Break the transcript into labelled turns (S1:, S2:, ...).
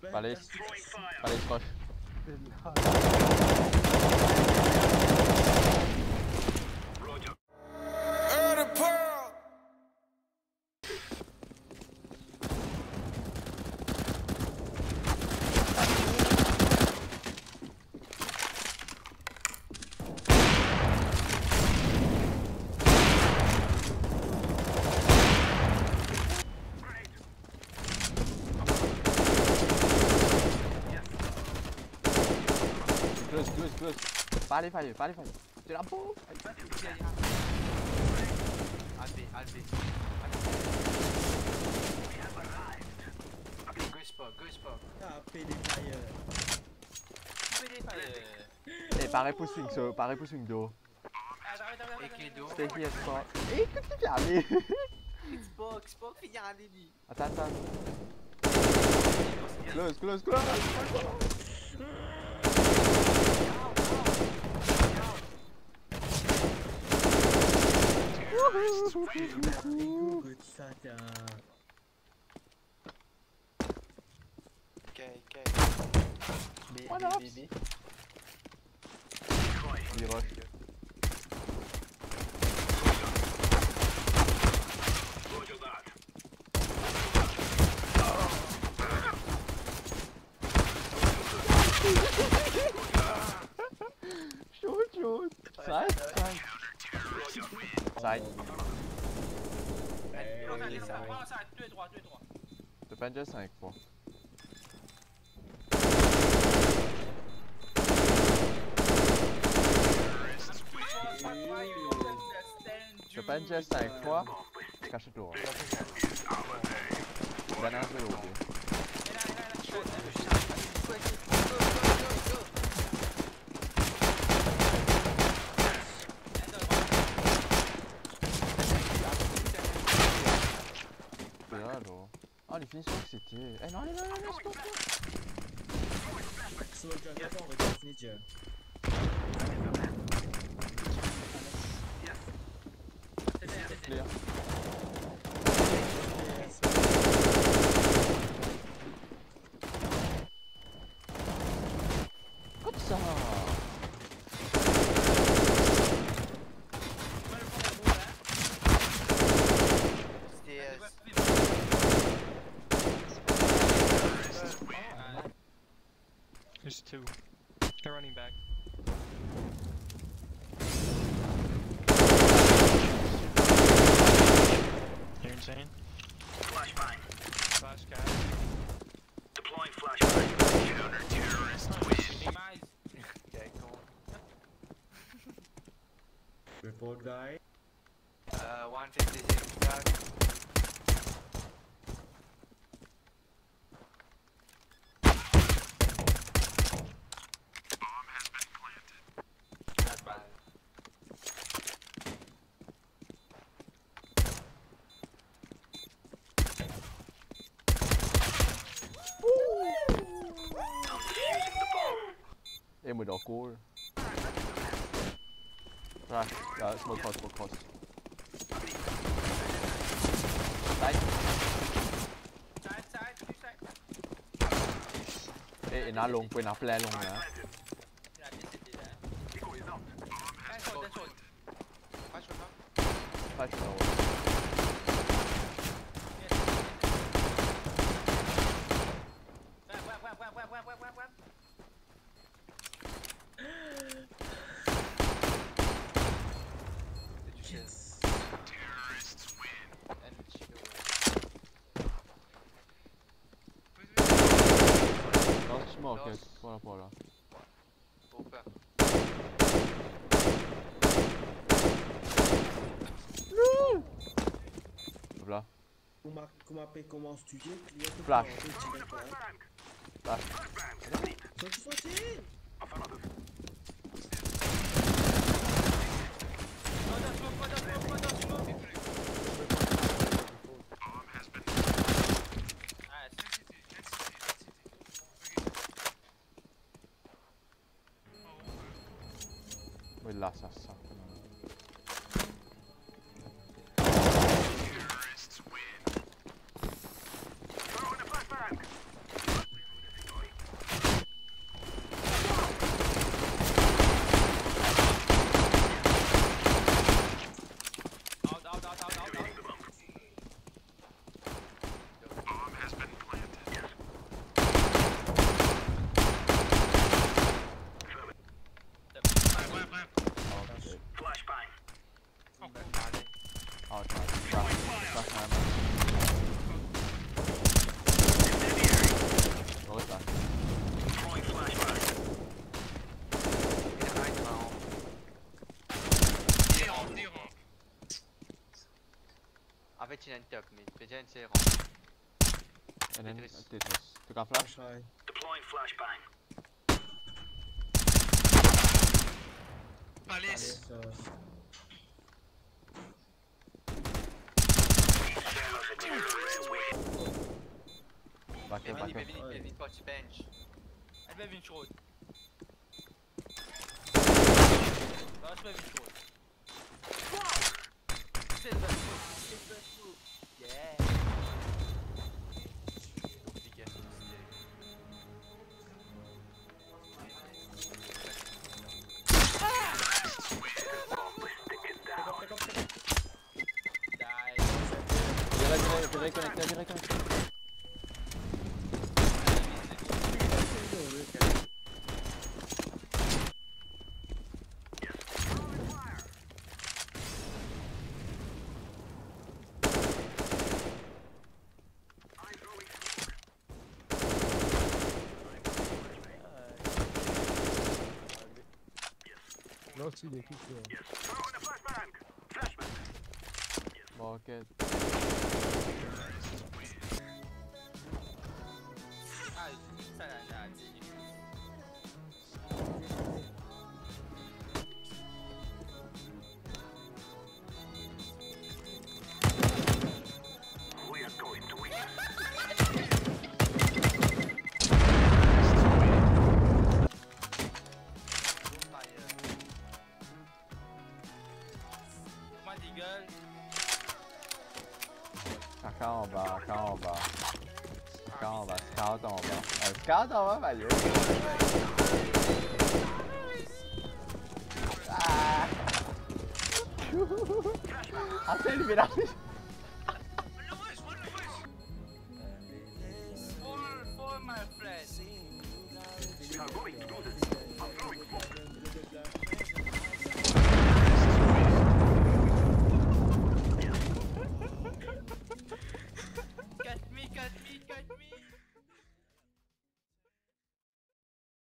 S1: Palais proche. Close. Falha. Tira a boca.
S2: Albi. Good spot.
S3: Ah, PD fire.
S1: Pare pusing do. Stay here spot. Che ti chiami?
S2: Xbox finale lì.
S1: Aspetta. Close.
S3: Good Sata.
S2: Okay.
S1: What up?
S2: B.
S1: Il rush. Shoot. Side.
S4: Deux droits.
S1: Le Panja 5 fois. Le Panja 5 fois. Cache toi. Banane de l'eau. Oh, les finitions que c'était. Eh non, allez, stop.
S3: Soldier, attends, on va finir.
S1: C'est clair. Comme ça.
S5: There's two. They're running back. You're insane.
S6: Flashbang.
S5: Flash guy.
S6: Deploying flashbang. Counter-terrorist win.
S2: Okay, cool.
S3: Report guy.
S2: 156 back. Not bad.
S1: Et moi dans cool. Smoke cross. Side. Ê, nó luôn, quên áp lên luôn hả? Flash đâu?
S3: Yes.
S6: Terrorists win.
S1: Non, smoke, buona.
S2: Open.
S1: Voilà.
S3: Comment studier?
S1: Flash.
S3: Sorti.
S1: Là, ça.
S2: En fait, il a une toc, mais déjà une série.
S1: And then
S2: Tetris.
S1: Tetris. Tu kan flash?
S3: Flash high.
S6: Deploying flashbang.
S3: Allez,
S6: Palace.
S3: ça.
S1: Backer,
S2: Bevini,
S1: backer.
S2: Bevini, Bevini, potje bench.
S4: Het blijft een schroot. Dat is blijft een schroot.
S2: Silver spook, silver spook. Yeah. Die keer.
S1: Direct connecté.
S7: Là aussi, il est tout là.
S6: Throwing a flashbang. Flashbang.
S1: Bon, ok.
S4: Ah, ça l'a dit.
S6: We are going to win.
S4: Moi, des gueules.
S1: Encore en bas, encore en bas. Encore en bas, scout en bas. Scout en bas, Mario. Ah! Ah, c'est éliminé.
S4: For my friend.
S6: We are going to do this.